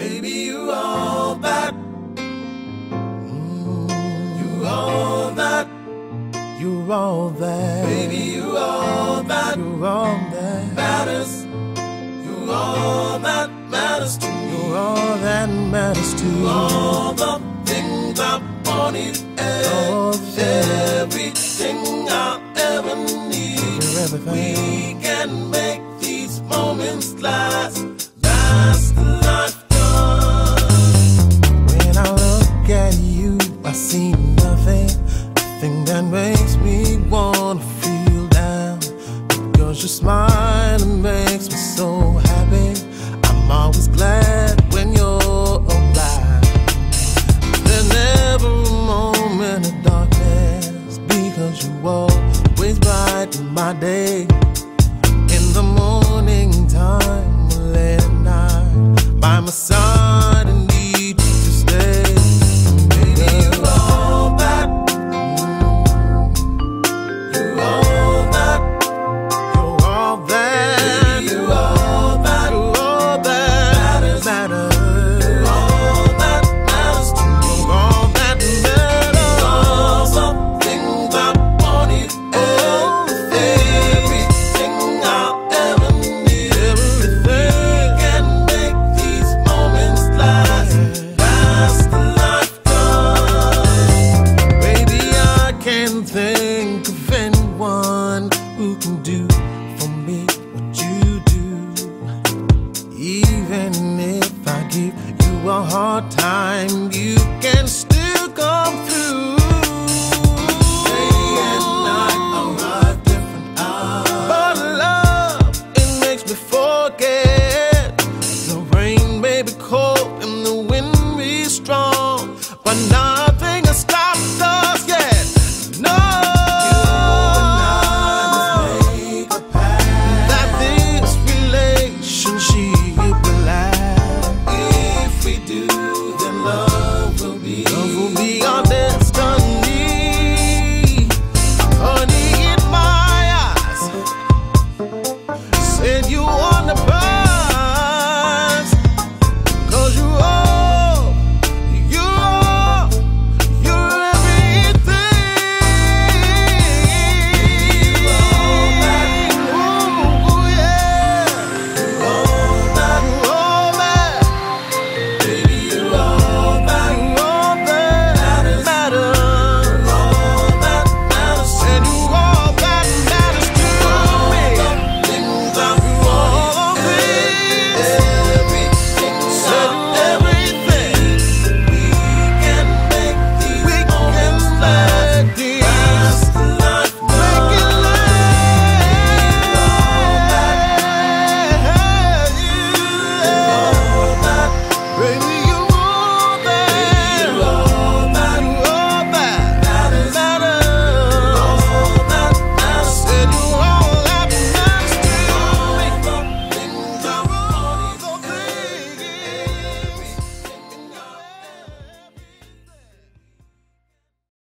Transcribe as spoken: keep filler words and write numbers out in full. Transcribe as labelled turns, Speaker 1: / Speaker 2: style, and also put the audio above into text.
Speaker 1: Baby, you all that. Mm. You all that.
Speaker 2: You're all that.
Speaker 1: Baby, you all that.
Speaker 2: You're all that
Speaker 1: matters. You're all that matters to me.
Speaker 2: You're all that matters to me.
Speaker 1: All the things I wanted, everything I ever need. We can make these moments last, last a lifetime.
Speaker 2: When I look at you, I see nothing, nothing that makes me wanna feel down. Because your smile makes me so happy. I'm always glad when you're around. There's never a moment of darkness, because you always brighten my day. In the morning time or late at night, by my side and need you to stay.
Speaker 1: Baby, you all that. You all that.
Speaker 2: You're all that.
Speaker 1: Baby, you all that.
Speaker 2: You're all that
Speaker 1: matters.
Speaker 2: matters.
Speaker 1: You're all that matters to me.
Speaker 2: You're all that matters.
Speaker 1: All the things I wanted, everything I ever need.
Speaker 2: Everything.
Speaker 1: We can make these moments last, last a lifetime.
Speaker 2: Baby, I can't think of anyone who can do for me what you do. Even if I give you a hard time, you can still come through.
Speaker 1: Day and night arrive different hours.
Speaker 2: But love, it makes me forget. The rain may be cold and the wind be strong, but nothing has stopped us yet. No,
Speaker 1: Make a pact.
Speaker 2: that this relationship will last.
Speaker 1: If we do, then love will be.
Speaker 2: Love will be our destiny. Honey, in my eyes, said you want to.